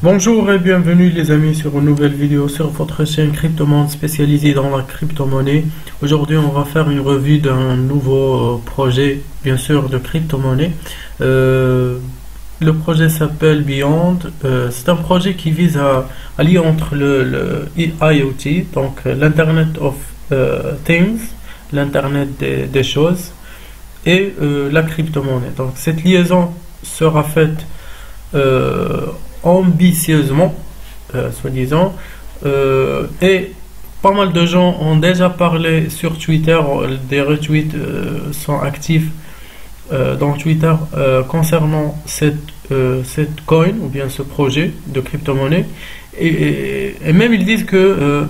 Bonjour et bienvenue les amis sur une nouvelle vidéo sur votre chaîne Cryptomonde spécialisée dans la crypto-monnaie. Aujourd'hui on va faire une revue d'un nouveau projet bien sûr de crypto-monnaie. Le projet s'appelle Beyond. C'est un projet qui vise à lier entre le IoT, donc l'Internet of Things, l'Internet des choses, et la crypto-monnaie. Donc cette liaison sera faite ambitieusement, soi-disant, et pas mal de gens ont déjà parlé sur Twitter, des retweets sont actifs dans Twitter concernant cette coin ou bien ce projet de crypto-monnaie, et même ils disent que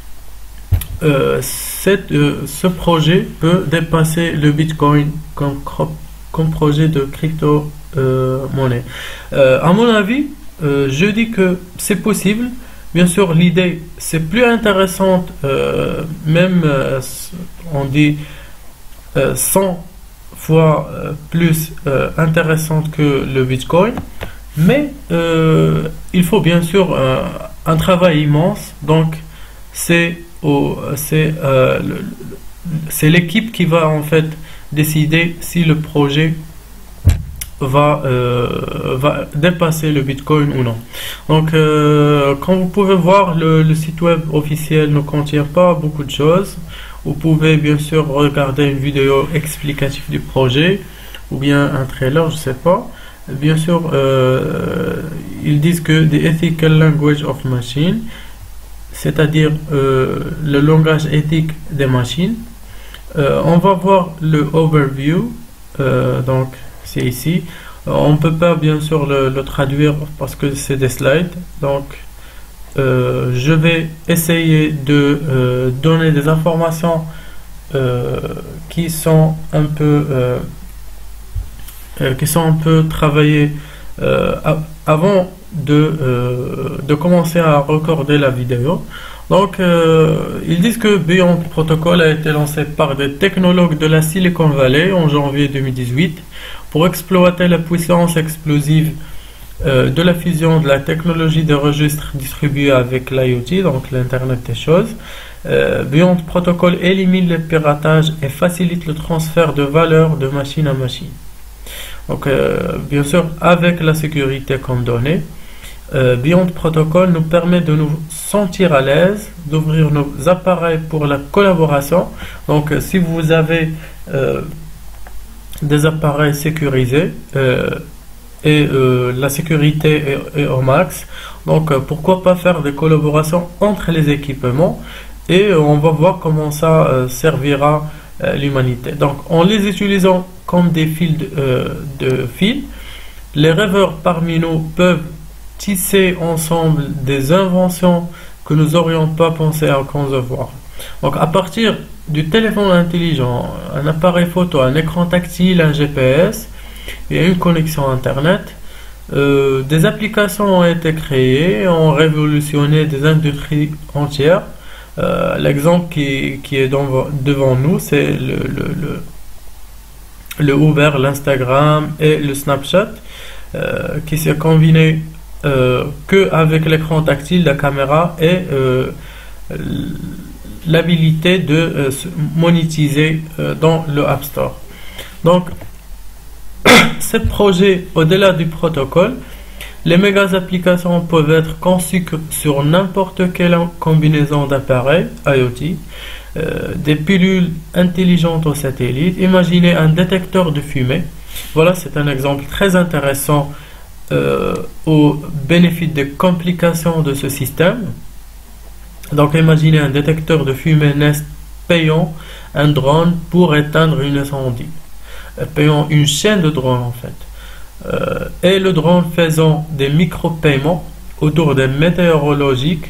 ce projet peut dépasser le Bitcoin comme projet de crypto-monnaie. À mon avis, je dis que c'est possible. Bien sûr, l'idée c'est plus intéressante, même on dit 100 fois plus intéressante que le Bitcoin, mais il faut bien sûr un travail immense. Donc c'est l'équipe qui va en fait décider si le projet va dépasser le Bitcoin ou non. Donc comme vous pouvez voir, le site web officiel ne contient pas beaucoup de choses. Vous pouvez bien sûr regarder une vidéo explicative du projet ou bien un trailer, je sais pas. Bien sûr, ils disent que the ethical language of machine, c'est-à-dire le langage éthique des machines. On va voir le overview, donc c'est ici. On peut pas bien sûr le traduire parce que c'est des slides, donc je vais essayer de donner des informations qui sont un peu travaillées avant de commencer à recorder la vidéo. Donc ils disent que Beyond Protocol a été lancé par des technologues de la Silicon Valley en janvier 2018 pour exploiter la puissance explosive de la fusion de la technologie de registre distribuée avec l'IoT, donc l'Internet des choses. Beyond Protocol élimine le piratage et facilite le transfert de valeur de machine à machine. Donc bien sûr avec la sécurité comme donnée. Beyond Protocol nous permet de nous sentir à l'aise, d'ouvrir nos appareils pour la collaboration. Donc si vous avez des appareils sécurisés et la sécurité est au max, donc pourquoi pas faire des collaborations entre les équipements, et on va voir comment ça servira l'humanité. Donc en les utilisant comme des fils de fils, les rêveurs parmi nous peuvent tisser ensemble des inventions que nous n'aurions pas pensé à concevoir. Donc à partir du téléphone intelligent, un appareil photo, un écran tactile, un GPS et une connexion internet, des applications ont été créées, ont révolutionné des industries entières. L'exemple qui est devant nous, c'est le Uber, l'Instagram et le Snapchat, qui s'est combiné que avec l'écran tactile, la caméra et l'habilité de monétiser dans le App Store. Donc ces projets, au-delà du protocole, les méga applications peuvent être conçues sur n'importe quelle combinaison d'appareils IoT, des pilules intelligentes au satellite. Imaginez un détecteur de fumée. Voilà, c'est un exemple très intéressant au bénéfice des complications de ce système. Donc imaginez un détecteur de fumée Nest payant un drone pour éteindre une incendie, payant une chaîne de drones en fait, et le drone faisant des micro-paiements autour des météorologiques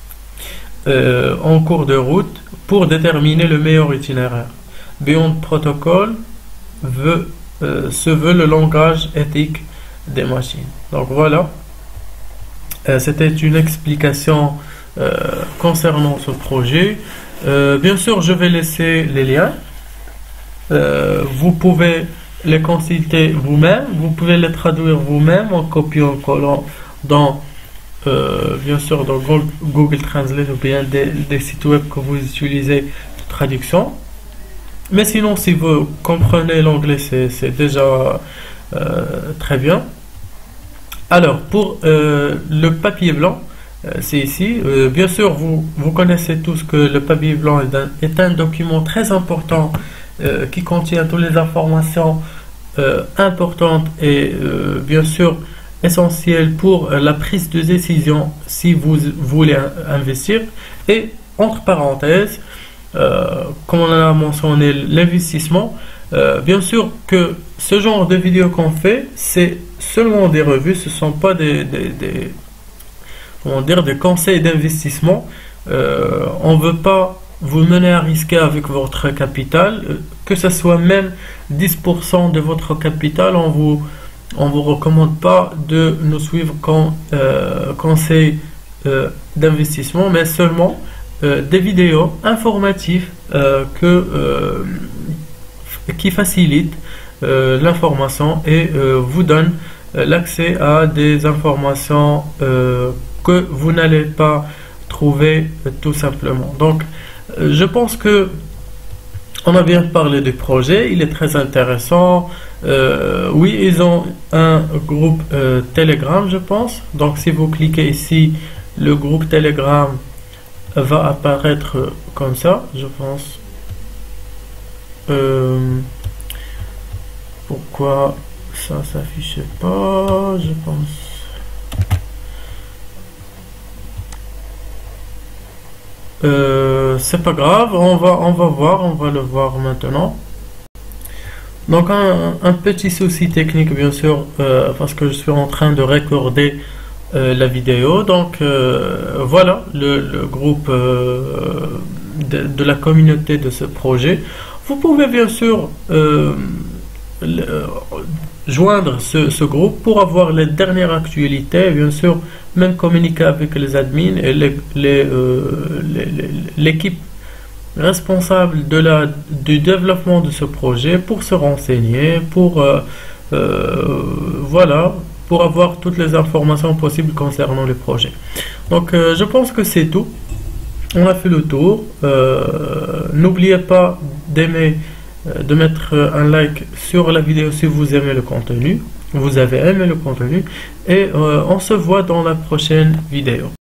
en cours de route pour déterminer le meilleur itinéraire. Beyond Protocol se veut le langage éthique des machines. Donc voilà, c'était une explication concernant ce projet. Bien sûr, je vais laisser les liens. Vous pouvez les consulter vous-même, vous pouvez les traduire vous-même en copiant-collant dans bien sûr dans Google Translate ou bien des sites web que vous utilisez de traduction. Mais sinon, si vous comprenez l'anglais, c'est déjà très bien. Alors, pour le papier blanc, c'est ici. Bien sûr, vous connaissez tous que le papier blanc est un document très important qui contient toutes les informations importantes et bien sûr essentielles pour la prise de décision si vous voulez investir. Et entre parenthèses, comme on a mentionné l'investissement, bien sûr que ce genre de vidéo qu'on fait, c'est seulement des revues, ce ne sont pas comment dire, des conseils d'investissement. On ne veut pas vous mener à risquer avec votre capital, que ce soit même 10% de votre capital, on vous recommande pas de nous suivre comme conseil d'investissement, mais seulement des vidéos informatives qui facilitent l'information et vous donnent l'accès à des informations que vous n'allez pas trouver tout simplement. Donc, je pense que on a bien parlé du projet, il est très intéressant. Oui, ils ont un groupe Telegram, je pense. Donc, si vous cliquez ici, le groupe Telegram va apparaître comme ça, je pense. Pourquoi ça s'affiche pas, je pense. C'est pas grave, on va le voir maintenant. Donc un petit souci technique bien sûr, parce que je suis en train de recorder la vidéo. Donc voilà le groupe de la communauté de ce projet. Vous pouvez bien sûr joindre ce groupe pour avoir les dernières actualités, bien sûr, même communiquer avec les admins et l'équipe responsable du développement de ce projet pour se renseigner, pour voilà, pour avoir toutes les informations possibles concernant le projet. Donc je pense que c'est tout. On a fait le tour. N'oubliez pas de mettre un like sur la vidéo si vous aimez le contenu, vous avez aimé le contenu, et on se voit dans la prochaine vidéo.